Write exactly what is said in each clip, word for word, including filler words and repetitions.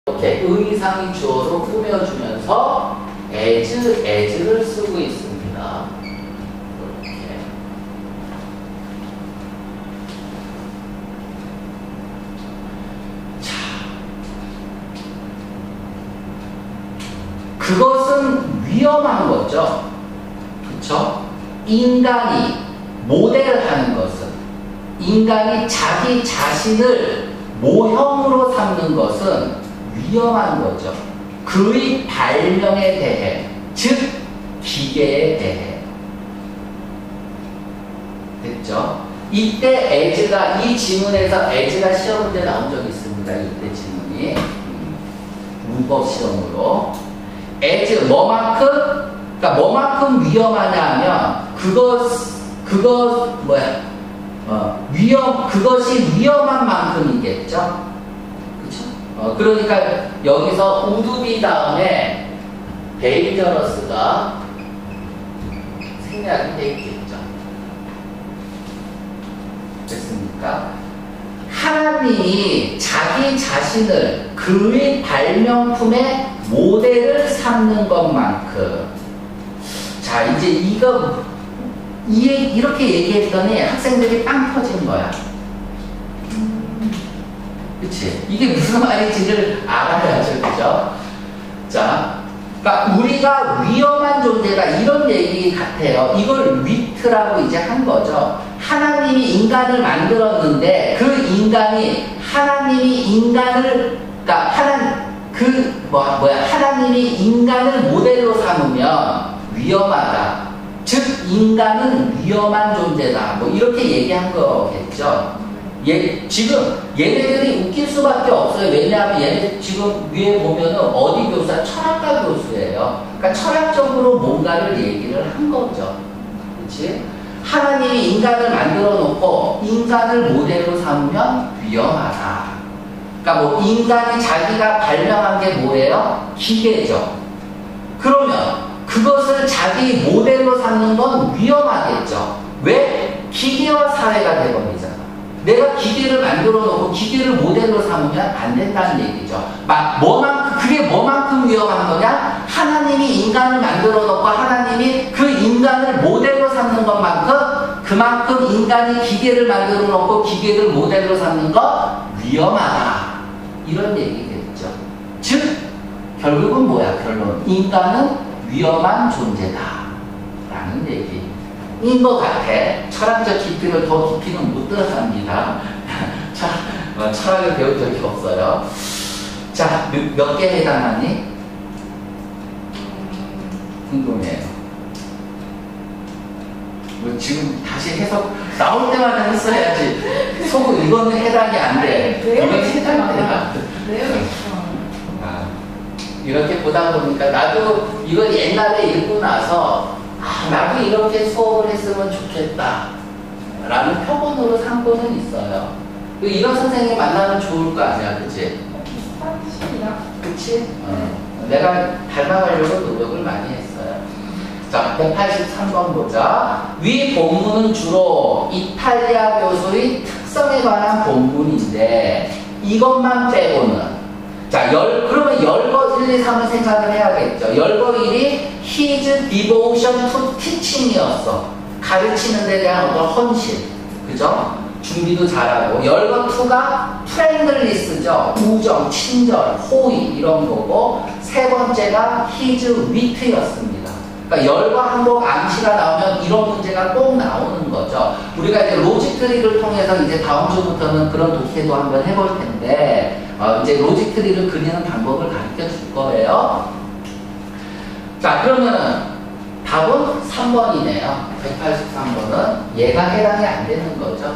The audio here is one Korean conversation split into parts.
이렇게 의상이 주어로 꾸며주면서 as, as를 쓰고 있습니다. 이렇게. 자, 그것은 위험한 거죠. 그쵸? 인간이 모델하는 것은, 인간이 자기 자신을 모형으로 삼는 것은 위험한 거죠. 그의 발명에 대해, 즉 기계에 대해. 됐죠? 이때 as가, 이 지문에서 as가 시험 문제 나온 적이 있습니다. 이때 지문이 문법 시험으로 as 뭐만큼, 그러니까 뭐만큼 위험하냐 하면 그것 그것 뭐야 어, 위험 그것이 위험한 만큼이겠죠. 그렇죠? 어, 그러니까 여기서 우드비 다음에 데인저러스가 생략이 돼 있겠죠. 됐습니까? 하나님이 자기 자신을 그의 발명품의 모델을 삼는 것만큼, 자 이제 이거 이, 이렇게 얘기했더니 학생들이 빵 터진 거야. 그치? 이게 무슨 말인지를 알아야죠. 그죠? 자, 그러니까 우리가 위험한 존재다, 이런 얘기 같아요. 이걸 위트라고 이제 한 거죠. 하나님이 인간을 만들었는데 그 인간이, 하나님이 인간을, 그러니까 하나, 그, 뭐, 뭐야, 하나님이 인간을 모델로 삼으면 위험하다. 즉 인간은 위험한 존재다. 뭐 이렇게 얘기한 거겠죠. 얘, 지금 얘네들이 웃길 수밖에 없어요. 왜냐하면 얘네 지금 위에 보면은 어디 교사? 철학과 교수예요. 그러니까 철학적으로 뭔가를 얘기를 한 거죠. 그렇지? 하나님이 인간을 만들어 놓고 인간을 모델로 삼으면 위험하다. 그러니까 뭐 인간이 자기가 발명한 게 뭐예요? 기계죠. 그러면 그것을 자기 모델로 삼는 건 위험하겠죠. 왜? 기계와 사회가 되버리잖아. 내가 기계를 만들어 놓고 기계를 모델로 삼으면 안 된다는 얘기죠. 막 뭐만큼, 그게 뭐만큼 위험한 거냐? 하나님이 인간을 만들어 놓고 하나님이 그 인간을 모델로 삼는 것만큼, 그만큼 인간이 기계를 만들어 놓고 기계를 모델로 삼는 것 위험하다. 이런 얘기겠죠. 즉 결국은 뭐야? 결론. 인간은 위험한 존재다 라는 얘기인 것 같아. 철학적 깊이를 더 깊이는 못 들어갑니다. 철, 철학을 배운 적이 없어요. 자, 몇 개 해당하니? 궁금해요. 뭐 지금 다시 해석 나올 때마다 했어야지. 속은 이거는 해당이 안 돼. 이건 해당이 돼. 이렇게 보다 보니까 나도 이걸 옛날에 읽고 나서 아 나도 이렇게 수업을 했으면 좋겠다 라는 표본으로 삼고는 있어요. 이런 선생님 만나면 좋을 거 아니야. 그치? 비슷하십니다. 그치? 어. 내가 닮아가려고 노력을 많이 했어요. 자, 백팔십삼 번 보자. 위 본문은 주로 이탈리아 교수의 특성에 관한 본문인데 이것만 빼고는, 자, 열, 그러면 열거 일, 이, 삼을 생각을 해야겠죠. 열거 일이 his devotion to teaching이었어. 가르치는 데 대한 어떤 헌신. 그죠? 준비도 잘하고. 열거 이가 friendless죠. 우정, 친절, 호의 이런 거고. 세 번째가 his wit였습니다. 그러니까 열과 항복 암시가 나오면 이런 문제가 꼭 나오는 거죠. 우리가 이제 로직 트리를 통해서 이제 다음 주부터는 그런 독해도 한번 해볼 텐데, 어, 이제 로직 트리를 그리는 방법을 가르쳐 줄 거예요. 자, 그러면은 답은 삼 번이네요. 백팔십삼 번은 얘가 해당이 안 되는 거죠.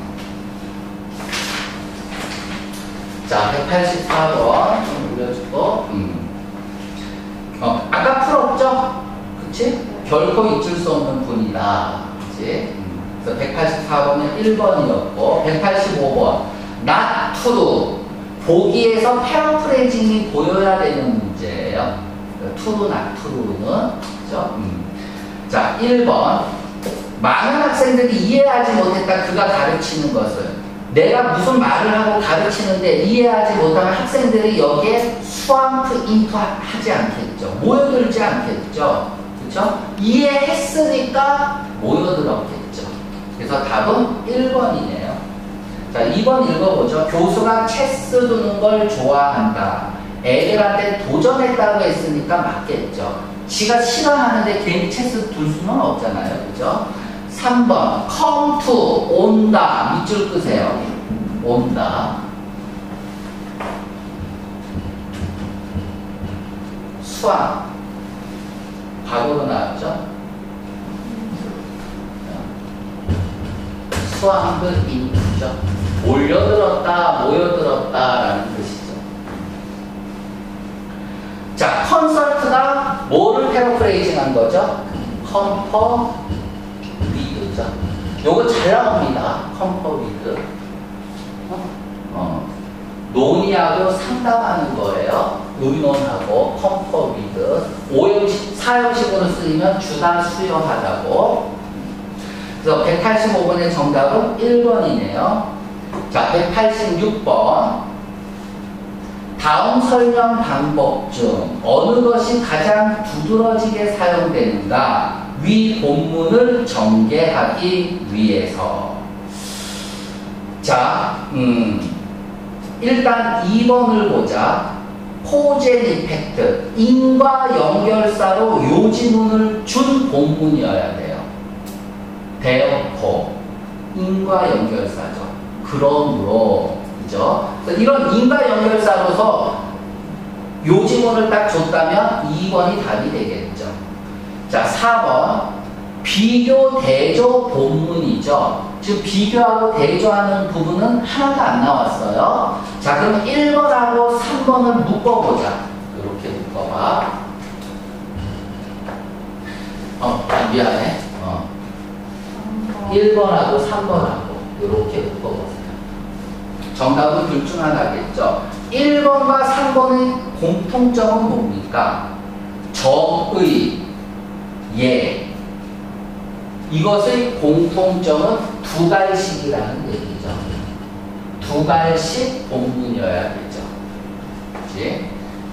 자, 백팔십사 번 좀 올려주고, 음. 어, 아까 풀었죠? 그치? 결코 잊을 수 없는 분이다. 그치? 음. 그래서 백팔십사 번은 일 번이었고, 백팔십오 번 not true. 보기에서 패러프레이징이 보여야 되는 문제예요. true, not true는. 그죠? 음. 자, 일 번 많은 학생들이 이해하지 못했다. 그가 가르치는 것을 내가 무슨 말을 하고 가르치는데 이해하지 못하면 학생들이 여기에 swamp into 하지 않겠죠. 모여들지 않겠죠. 그렇죠? 이해했으니까 모여들었겠죠. 그래서 답은 일 번이네요. 자, 이 번 읽어보죠. 교수가 체스 두는 걸 좋아한다. 애들한테 도전했다고 했으니까 맞겠죠. 지가 싫어하는데 괜히 체스 둘 수는 없잖아요. 그죠? 삼 번 come to 온다. 밑줄 끄세요. 온다. 수학 과거로 나왔죠. 수학은 인투죠. 몰려들었다, 모여들었다라는 뜻이죠. 자, 컨설트가 뭐를 패러프레이징 한 거죠? 컴퍼 위드죠. 요거 잘 나옵니다. 컴퍼 위드. 어? 어. 논의하고 상담하는 거예요. 의논하고 컴퍼 위드. 오형식, 사형식으로 쓰이면 주다 수여하다고. 그래서 백팔십오 번의 정답은 일 번이네요. 자, 백팔십육 번. 다음 설명 방법 중 어느 것이 가장 두드러지게 사용되는가? 위 본문을 전개하기 위해서. 자, 음, 일단 이 번을 보자. 코젠 이펙트. 인과 연결사로 요지문을 준 본문이어야 돼요. 대어코. 인과 연결사죠. 그러므로, 그죠? 이런 인과 연결사로서 요지문을 딱 줬다면 이 번이 답이 되겠죠. 자, 사 번. 비교, 대조, 본문이죠. 지금 비교하고 대조하는 부분은 하나도 안 나왔어요. 자, 그럼 일 번하고 삼 번을 묶어보자. 이렇게 묶어봐. 어, 미안해. 어. 일 번하고 삼 번하고 이렇게 묶어보세요. 정답은 둘 중 하나겠죠. 일 번과 삼 번의 공통점은 뭡니까? 정의, 예. 이것의 공통점은 두 갈씩이라는 얘기죠. 두 갈씩 본문이어야겠죠. 그치?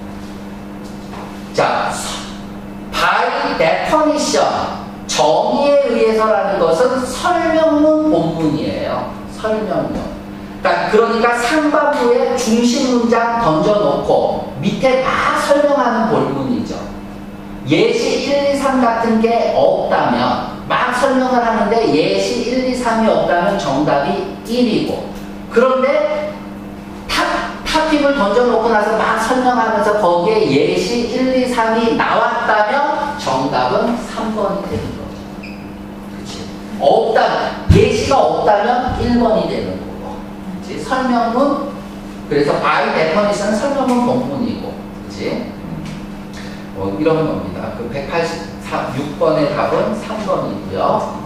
자, by definition, 정의에 의해서라는 것은 설명문 본문이에요. 설명문. 그러니까, 그러니까 상반부에 중심 문장 던져놓고 밑에 막 설명하는 본문이죠. 예시 일, 이, 삼 같은 게 없다면 막 설명을 하는데 예시 일, 이, 삼이 없다면 정답이 일이고, 그런데 탑, 탑팁을 던져놓고 나서 막 설명하면서 거기에 예시 일, 이, 삼이 나왔다면 정답은 삼 번이 되는 거죠. 그치? 없다면, 예시가 없다면 일 번이 되는 거고. 그치? 설명문, 그래서 by definition 설명문 본문이고. 그치? 뭐 이런 겁니다. 그 백팔십육 번의 답은 삼 번이고요.